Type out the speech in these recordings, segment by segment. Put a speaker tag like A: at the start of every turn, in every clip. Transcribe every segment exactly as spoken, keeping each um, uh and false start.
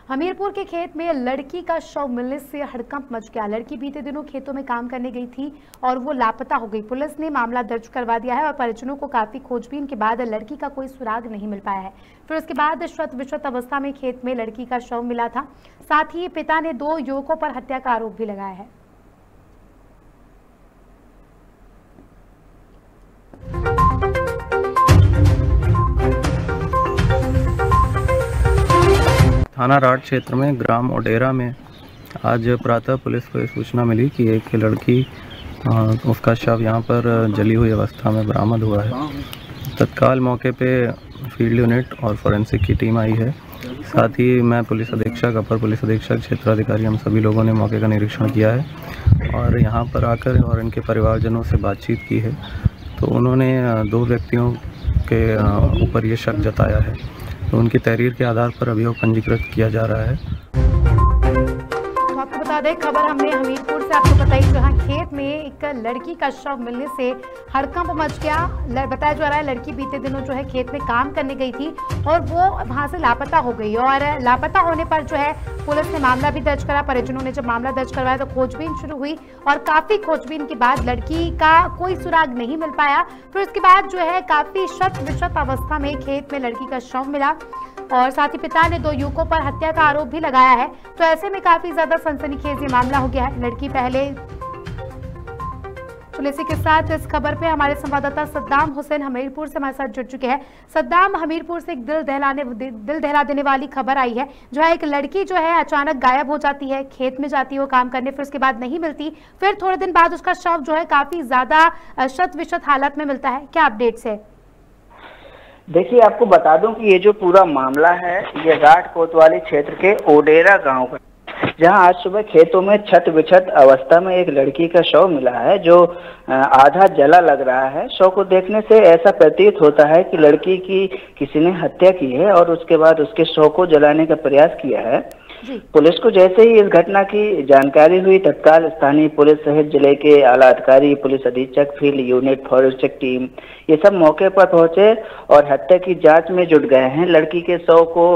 A: हमीरपुर के खेत में लड़की का शव मिलने से हड़कंप मच गया। लड़की बीते दिनों खेतों में काम करने गई थी और वो लापता हो गई। पुलिस ने मामला दर्ज करवा दिया है और परिजनों को काफी खोजबीन के बाद लड़की का कोई सुराग नहीं मिल पाया है। फिर उसके बाद शत विशत अवस्था में खेत में लड़की का शव मिला था। साथ ही पिता ने दो युवकों पर हत्या का आरोप भी लगाया है।
B: थाना राठ क्षेत्र में ग्राम ओडेरा में आज प्रातः पुलिस को सूचना मिली कि एक लड़की उसका शव यहां पर जली हुई अवस्था में बरामद हुआ है। तत्काल मौके पे फील्ड यूनिट और फोरेंसिक की टीम आई है। साथ ही मैं पुलिस अधीक्षक, अपर पुलिस अधीक्षक, क्षेत्राधिकारी, हम सभी लोगों ने मौके का निरीक्षण किया है और यहां पर आकर और इनके परिवारजनों से बातचीत की है। तो उन्होंने दो व्यक्तियों के ऊपर ये शक जताया है, तो उनकी तहरीर के आधार पर अभियोग पंजीकृत किया जा रहा है।
A: तो आपको बता दें, खबर हमने हमीरपुर से आपको बताई, जहां खेत में एक लड़की का शव मिलने से हड़कंप मच गया। बताया जा रहा है लड़की बीते दिनों जो है खेत में काम करने गई थी और वो वहां से लापता हो गई और लापता होने पर जो है पुलिस ने मामला भी दर्ज करा। परिजनों ने जब मामला दर्ज करवाया तो खोजबीन शुरू हुई और काफी खोजबीन के बाद लड़की का कोई सुराग नहीं मिल पाया। फिर उसके बाद जो है काफी शत विशत अवस्था में खेत में लड़की का शव मिला और साथ ही पिता ने दो युवकों पर हत्या का आरोप भी लगाया है। तो ऐसे में काफी ज्यादा सनसनीखेज ये मामला हो गया है। लड़की पहले पुलिस के साथ इस खबर पे हमारे संवाददाता सद्दाम हुसैन हमीरपुर से हमारे साथ जुड़ चुके हैं। सद्दाम, हमीरपुर से एक दिल दहलाने दिल दहला देने वाली खबर आई है, जहां एक लड़की जो है अचानक गायब हो जाती है, खेत में जाती है वो काम करने, फिर उसके बाद नहीं मिलती, फिर थोड़े दिन बाद उसका शव जो है काफी ज्यादा शत विशत हालत में मिलता है। क्या अपडेट्स है?
C: देखिए, आपको बता दूं कि ये जो पूरा मामला है ये राठ कोतवाली क्षेत्र के ओडेरा गांव का, जहां आज सुबह खेतों में छत विछत अवस्था में एक लड़की का शव मिला है जो आधा जला लग रहा है। शव को देखने से ऐसा प्रतीत होता है कि लड़की की किसी ने हत्या की है और उसके बाद उसके शव को जलाने का प्रयास किया है। पुलिस को जैसे ही इस घटना की जानकारी हुई, तत्काल स्थानीय पुलिस सहित जिले के आला अधिकारी, पुलिस अधीक्षक, फील्ड यूनिट, फॉरेंसिक टीम, ये सब मौके पर पहुंचे और हत्या की जांच में जुट गए हैं। लड़की के शव को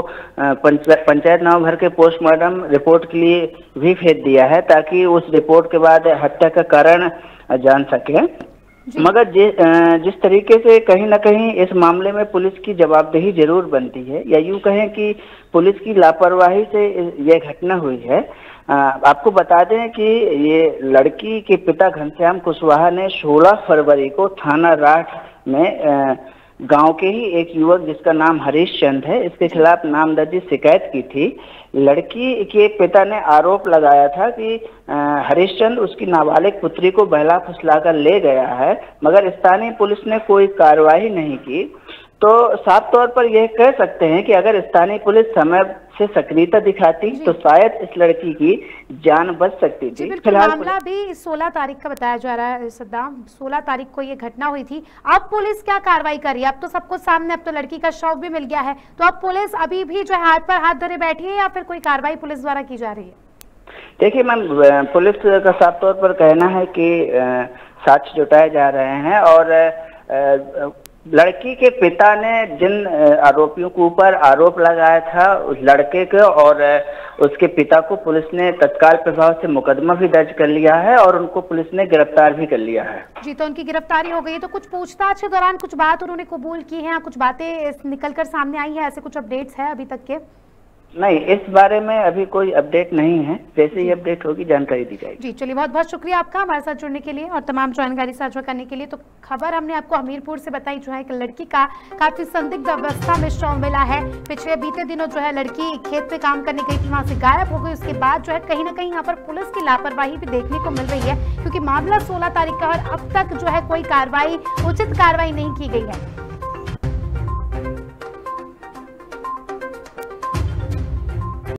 C: पंचायत नाव भर के पोस्टमार्टम रिपोर्ट के लिए भी भेज दिया है ताकि उस रिपोर्ट के बाद हत्या का कारण जान सके। मगर जि, जिस तरीके से कहीं ना कहीं इस मामले में पुलिस की जवाबदेही जरूर बनती है, या यूं कहें कि पुलिस की लापरवाही से यह घटना हुई है। आपको बता दें कि ये लड़की के पिता घनश्याम कुशवाहा ने सोलह फरवरी को थाना राठ में गांव के ही एक युवक जिसका नाम हरीश चंद है, इसके खिलाफ नामदर्जी शिकायत की थी। लड़की के पिता ने आरोप लगाया था कि हरीश चंद उसकी नाबालिग पुत्री को बहला फुसला कर ले गया है, मगर स्थानीय पुलिस ने कोई कार्रवाई नहीं की। तो साफ तौर पर यह कह सकते हैं कि अगर स्थानीय पुलिस समय से सक्रियता दिखाती तो शायद इस लड़की की जान बच सकती थी।
A: फिलहाल मामला भी सोलह तारीख का बताया जा रहा है सद्दाम, सोलह तारीख को ये घटना हुई थी। अब पुलिस क्या कार्रवाई कर रही है? अब तो सबको सामने, अब तो लड़की का शव भी मिल गया है, तो अब पुलिस अभी भी जो है हाथ पर हाथ धरे बैठी है या फिर कोई कार्रवाई पुलिस द्वारा की जा रही है?
C: देखिए मैम, पुलिस का साफ तौर पर कहना है कि साक्ष्य जुटाए जा रहे हैं और लड़की के पिता ने जिन आरोपियों के ऊपर आरोप लगाया था उस लड़के के और उसके पिता को पुलिस ने तत्काल प्रभाव से मुकदमा भी दर्ज कर लिया है और उनको पुलिस ने गिरफ्तार भी कर लिया है।
A: जी, तो उनकी गिरफ्तारी हो गई है। तो कुछ पूछताछ के दौरान कुछ बात उन्होंने कबूल की है, कुछ बातें निकलकर सामने आई है, ऐसे कुछ अपडेट्स है अभी तक के?
C: नहीं, इस बारे में अभी कोई अपडेट नहीं है, जैसे ही अपडेट होगी जानकारी दी जाएगी।
A: जी, चलिए, बहुत बहुत शुक्रिया आपका हमारे साथ जुड़ने के लिए और तमाम जानकारी साझा करने के लिए। तो खबर हमने आपको हमीरपुर से बताई, जो है कि लड़की का काफी संदिग्ध अवस्था में शव मिला है। पिछले बीते दिनों जो है लड़की खेत पे काम करने गई थी, वहां से गायब हो गई। उसके बाद जो है कहीं ना कहीं यहाँ पर पुलिस की लापरवाही भी देखने को मिल रही है, क्योंकि मामला सोलह तारीख का और अब तक जो है कोई कार्रवाई, उचित कार्रवाई नहीं की गई है।